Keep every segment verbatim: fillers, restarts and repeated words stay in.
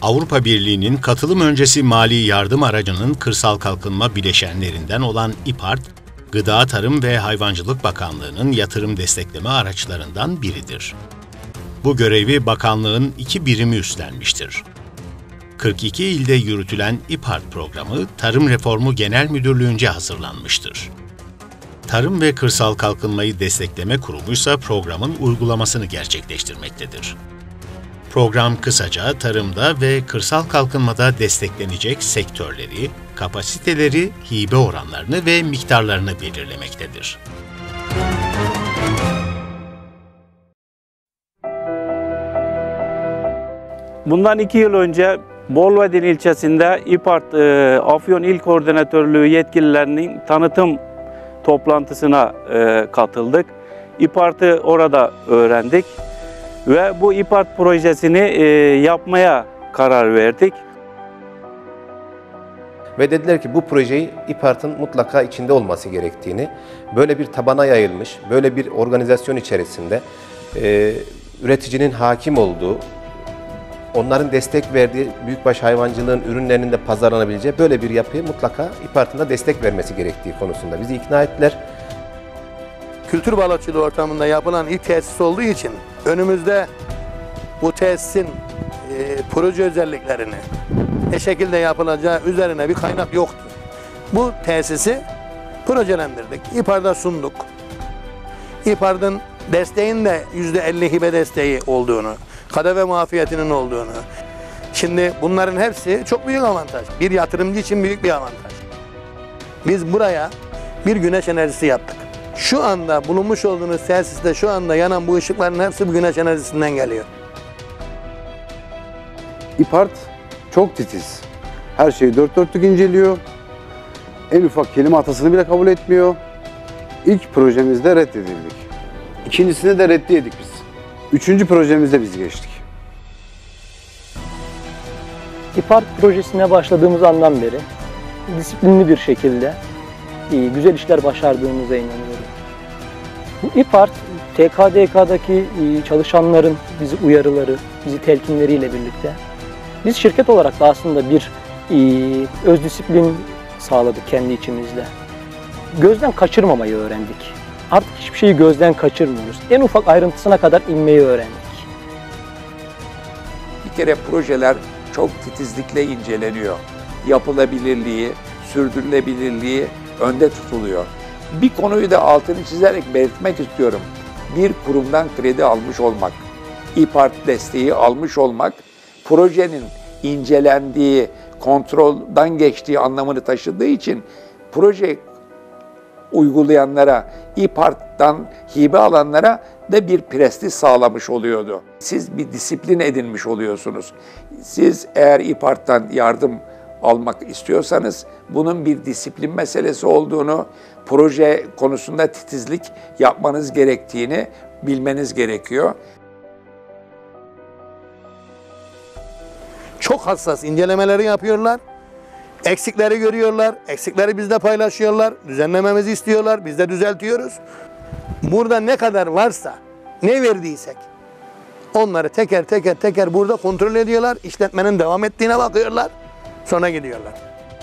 Avrupa Birliği'nin katılım öncesi mali yardım aracının kırsal kalkınma bileşenlerinden olan İPART, Gıda, Tarım ve Hayvancılık Bakanlığı'nın yatırım destekleme araçlarından biridir. Bu görevi bakanlığın iki birimi üstlenmiştir. kırk iki ilde yürütülen İPART programı, Tarım Reformu Genel Müdürlüğü'nce hazırlanmıştır. Tarım ve Kırsal Kalkınmayı Destekleme Kurumu ise programın uygulamasını gerçekleştirmektedir. Program kısaca tarımda ve kırsal kalkınmada desteklenecek sektörleri, kapasiteleri, hibe oranlarını ve miktarlarını belirlemektedir. Bundan iki yıl önce Bolvadin ilçesinde İPART e, Afyon İl Koordinatörlüğü yetkililerinin tanıtım toplantısına e, katıldık. İPART'ı orada öğrendik ve bu İPART projesini e, yapmaya karar verdik. Ve dediler ki bu projeyi İPART'ın mutlaka içinde olması gerektiğini, böyle bir tabana yayılmış, böyle bir organizasyon içerisinde e, üreticinin hakim olduğu, onların destek verdiği büyükbaş hayvancılığın ürünlerinin de pazarlanabileceği böyle bir yapıya mutlaka İPART'ın da destek vermesi gerektiği konusunda bizi ikna ettiler. Kültür balıkçılığı ortamında yapılan ilk tesis olduğu için önümüzde bu tesisin e, proje özelliklerini ne şekilde yapılacağı üzerine bir kaynak yoktu. Bu tesisi projelendirdik. İPART'a sunduk. İPART'ın desteğin de yüzde elli hibe desteği olduğunu, kadeve muafiyetinin olduğunu. Şimdi bunların hepsi çok büyük avantaj. Bir yatırımcı için büyük bir avantaj. Biz buraya bir güneş enerjisi yaptık. Şu anda bulunmuş olduğunuz tesiste şu anda yanan bu ışıkların hepsi bu güneş enerjisinden geliyor. İPART çok titiz. Her şeyi dört dörtlük inceliyor. En ufak kelime hatasını bile kabul etmiyor. İlk projemizde reddedildik. İkincisinde de reddiyedik biz. Üçüncü projemizde biz geçtik. İPART projesine başladığımız andan beri disiplinli bir şekilde güzel işler başardığımıza inanıyorum. Bu İPART, T K D K'daki çalışanların bizi uyarıları, bizi telkinleriyle birlikte biz şirket olarak da aslında bir öz disiplin sağladık kendi içimizde. Gözden kaçırmamayı öğrendik. Artık hiçbir şeyi gözden kaçırmıyoruz. En ufak ayrıntısına kadar inmeyi öğrendik. Bir kere projeler çok titizlikle inceleniyor. Yapılabilirliği, sürdürülebilirliği önde tutuluyor. Bir konuyu da altını çizerek belirtmek istiyorum. Bir kurumdan kredi almış olmak, İPART desteği almış olmak, projenin incelendiği, kontrolden geçtiği anlamını taşıdığı için proje uygulayanlara, İPART'tan hibe alanlara da bir prestij sağlamış oluyordu. Siz bir disiplin edinmiş oluyorsunuz. Siz eğer İPART'tan yardım almak istiyorsanız bunun bir disiplin meselesi olduğunu, proje konusunda titizlik yapmanız gerektiğini bilmeniz gerekiyor. Çok hassas incelemeleri yapıyorlar. Eksikleri görüyorlar, eksikleri bizle paylaşıyorlar, düzenlememizi istiyorlar, biz de düzeltiyoruz. Burada ne kadar varsa, ne verdiysek onları teker teker teker burada kontrol ediyorlar, işletmenin devam ettiğine bakıyorlar, sonra gidiyorlar.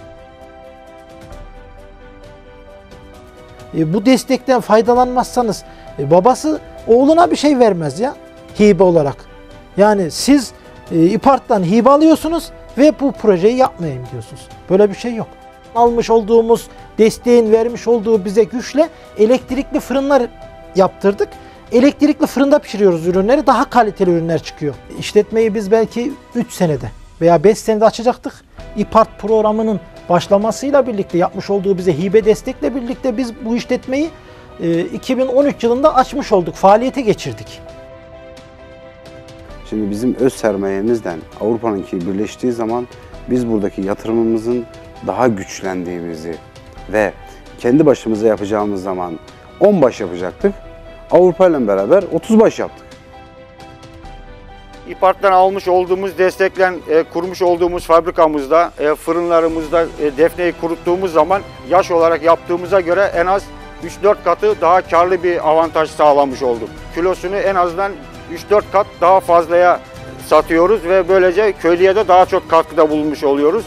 E, bu destekten faydalanmazsanız e, babası oğluna bir şey vermez ya hibe olarak. Yani siz e, İPART'tan hibe alıyorsunuz ve bu projeyi yapmayayım diyorsunuz. Böyle bir şey yok. Almış olduğumuz desteğin vermiş olduğu bize güçle elektrikli fırınlar yaptırdık. Elektrikli fırında pişiriyoruz ürünleri. Daha kaliteli ürünler çıkıyor. İşletmeyi biz belki üç senede veya beş senede açacaktık. İPART programının başlamasıyla birlikte yapmış olduğu bize hibe destekle birlikte biz bu işletmeyi iki bin on üç yılında açmış olduk. Faaliyete geçirdik. Şimdi bizim öz sermayemizden Avrupa'nınki birleştiği zaman biz buradaki yatırımımızın daha güçlendiğimizi ve kendi başımıza yapacağımız zaman on baş yapacaktık. Avrupa ile beraber otuz baş yaptık. İPART'tan almış olduğumuz destekle e, kurmuş olduğumuz fabrikamızda, e, fırınlarımızda e, defneyi kuruttuğumuz zaman yaş olarak yaptığımıza göre en az üç dört katı daha karlı bir avantaj sağlamış olduk. Kilosunu en azından üç dört kat daha fazlaya satıyoruz ve böylece köylüye de daha çok katkıda bulunmuş oluyoruz.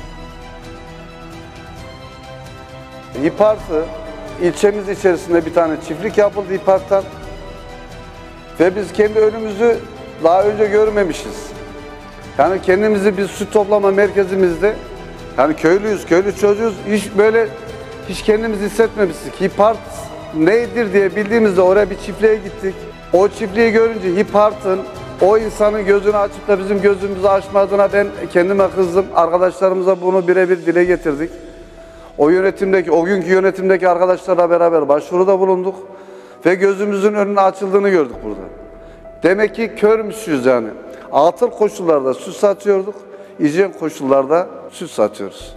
İpartı, ilçemiz içerisinde bir tane çiftlik yapıldı İpart'tan ve biz kendi önümüzü daha önce görmemişiz. Yani kendimizi bir süt toplama merkezimizde, yani köylüyüz, köylü çocuğuz, hiç böyle hiç kendimizi hissetmemiştik. İpart nedir diye bildiğimizde oraya bir çiftliğe gittik. O çiftliği görünce İpart'ın o insanın gözünü açıp da bizim gözümüzü açmadığına ben kendime kızdım. Arkadaşlarımıza bunu birebir dile getirdik. O yönetimdeki, o günkü yönetimdeki arkadaşlarla beraber başvuruda bulunduk ve gözümüzün önüne açıldığını gördük burada. Demek ki körmüşüz yani. Atıl koşullarda süt satıyorduk, hijyen koşullarda süt satıyoruz.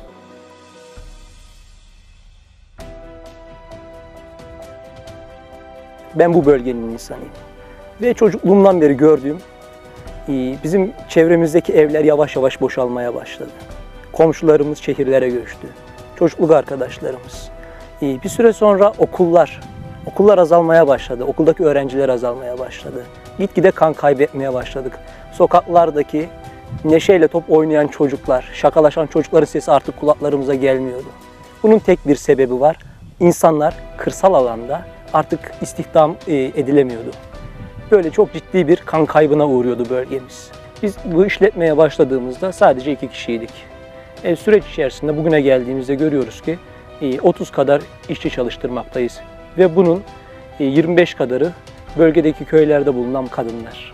Ben bu bölgenin insanıyım. Ve çocukluğumdan beri gördüğüm, bizim çevremizdeki evler yavaş yavaş boşalmaya başladı. Komşularımız şehirlere göçtü. Çocukluk arkadaşlarımız. Bir süre sonra okullar, okullar azalmaya başladı. Okuldaki öğrenciler azalmaya başladı. Gitgide kan kaybetmeye başladık. Sokaklardaki neşeyle top oynayan çocuklar, şakalaşan çocukların sesi artık kulaklarımıza gelmiyordu. Bunun tek bir sebebi var. İnsanlar kırsal alanda artık istihdam edilemiyordu. Böyle çok ciddi bir kan kaybına uğruyordu bölgemiz. Biz bu işletmeye başladığımızda sadece iki kişiydik. E, süreç içerisinde bugüne geldiğimizde görüyoruz ki otuz kadar işçi çalıştırmaktayız. Ve bunun yirmi beş kadarı bölgedeki köylerde bulunan kadınlar.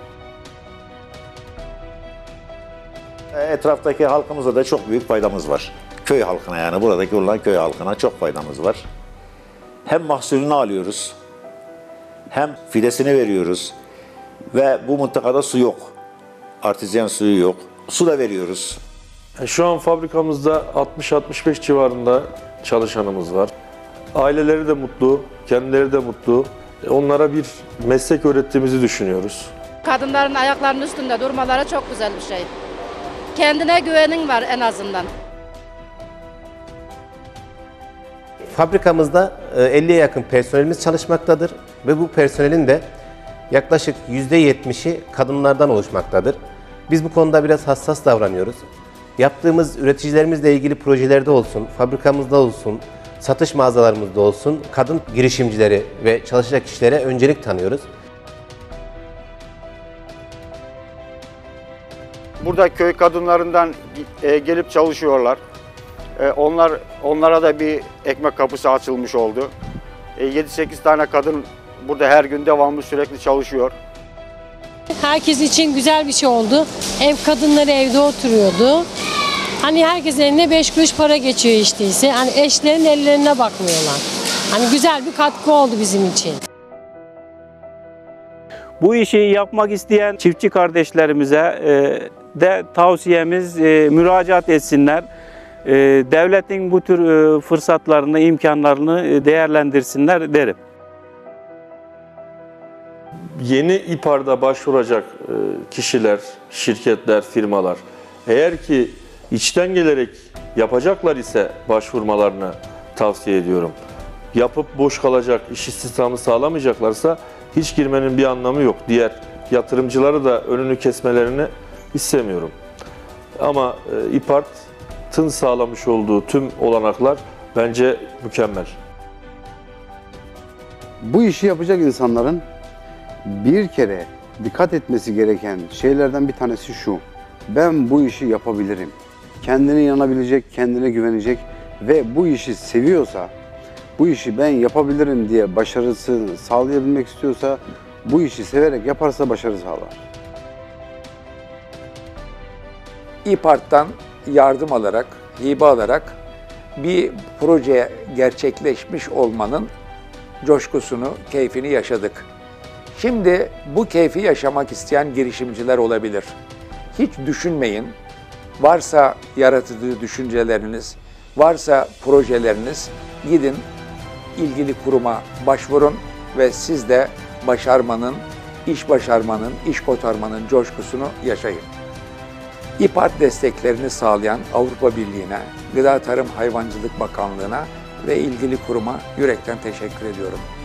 Etraftaki halkımıza da çok büyük faydamız var. Köy halkına, yani buradaki olan köy halkına çok faydamız var. Hem mahsulünü alıyoruz, hem fidesini veriyoruz ve bu mıntıkada su yok. Artezyen suyu yok. Su da veriyoruz. Şu an fabrikamızda altmış altmış beş civarında çalışanımız var. Aileleri de mutlu, kendileri de mutlu. Onlara bir meslek öğrettiğimizi düşünüyoruz. Kadınların ayaklarının üstünde durmaları çok güzel bir şey. Kendine güvenin var en azından. Fabrikamızda elliye yakın personelimiz çalışmaktadır ve bu personelin de yaklaşık yüzde yetmişi kadınlardan oluşmaktadır. Biz bu konuda biraz hassas davranıyoruz. Yaptığımız üreticilerimizle ilgili projelerde olsun, fabrikamızda olsun, satış mağazalarımızda olsun, kadın girişimcileri ve çalışacak kişilere öncelik tanıyoruz. Burada köy kadınlarından gelip çalışıyorlar. Onlar onlara da bir ekmek kapısı açılmış oldu. yedi sekiz tane kadın burada her gün devamlı sürekli çalışıyor. Herkes için güzel bir şey oldu. Ev kadınları evde oturuyordu. Hani herkesin eline beş kuruş para geçiyor işteyse. Hani eşlerin ellerine bakmıyorlar. Hani güzel bir katkı oldu bizim için. Bu işi yapmak isteyen çiftçi kardeşlerimize e, de tavsiyemiz e, müracaat etsinler. E, devletin bu tür e, fırsatlarını, imkanlarını değerlendirsinler derim. Yeni İPAR'da başvuracak kişiler, şirketler, firmalar eğer ki içten gelerek yapacaklar ise başvurmalarını tavsiye ediyorum. Yapıp boş kalacak, iş istihdamı sağlamayacaklarsa hiç girmenin bir anlamı yok. Diğer yatırımcıları da önünü kesmelerini istemiyorum. Ama İPART'ın sağlamış olduğu tüm olanaklar bence mükemmel. Bu işi yapacak insanların bir kere dikkat etmesi gereken şeylerden bir tanesi şu: ben bu işi yapabilirim. Kendine inanabilecek, kendine güvenecek ve bu işi seviyorsa, bu işi ben yapabilirim diye başarısını sağlayabilmek istiyorsa, bu işi severek yaparsa başarı sağlar. İPART'tan yardım alarak, hibe alarak bir proje gerçekleşmiş olmanın coşkusunu, keyfini yaşadık. Şimdi bu keyfi yaşamak isteyen girişimciler olabilir. Hiç düşünmeyin. Varsa yaratıcı düşünceleriniz, varsa projeleriniz, gidin ilgili kuruma başvurun ve siz de başarmanın, iş başarmanın, iş kotarmanın coşkusunu yaşayın. İPART desteklerini sağlayan Avrupa Birliği'ne, Gıda Tarım Hayvancılık Bakanlığı'na ve ilgili kuruma yürekten teşekkür ediyorum.